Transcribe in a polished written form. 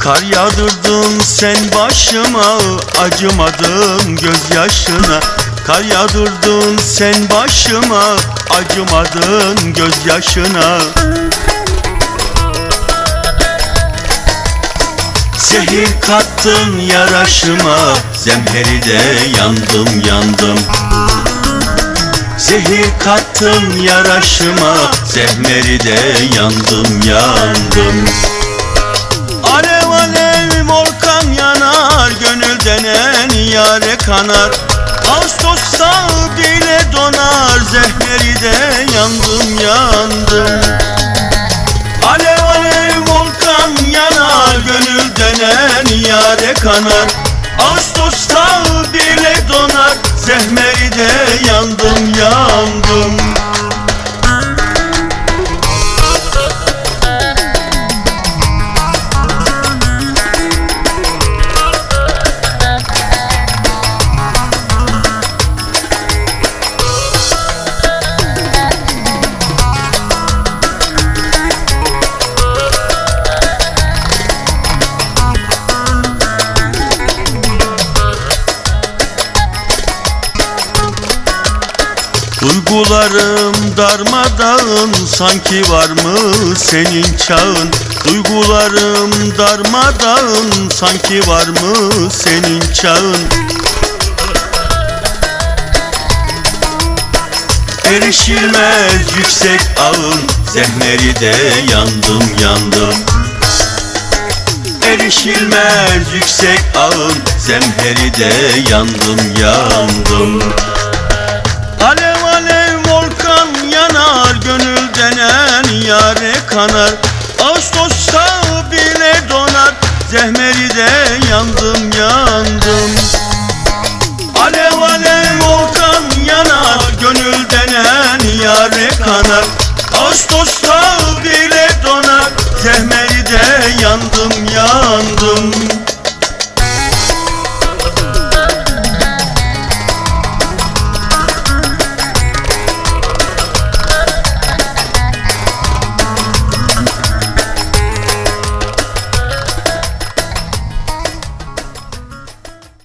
Kar yağdırdın sen başıma, acımadın gözyaşına. Kar yağdırdın sen başıma, acımadın gözyaşına. Zehir kattın yaraşıma, zemheride yandım yandım. Zehir kattın yaraşıma, zemheride yandım yandım. Alev alev volkan yanar, gönül denen yâre kanar. Ağustos'ta bile donar, zehmeride yandım yandım. Alev alev volkan yanar, gönül denen yâre kanar. Ağustos'ta bile donar, zehmeride yandım yandım. Duygularım darmadağın, sanki var mı senin çağın? Duygularım darmadağın, sanki var mı senin çağın? Erişilmez yüksek ağın, zehmeride yandım yandım. Erişilmez yüksek ağın, zemheride yandım yandım. Alev alev volkan yanar, gönül denen yâre kanar. Ağustos'ta bile donar, zehmeride yandım yandım. Alev alev volkan yanar, gönül denen yâre kanar. Ağustos'ta bile donar, zehmeride yandım yandım.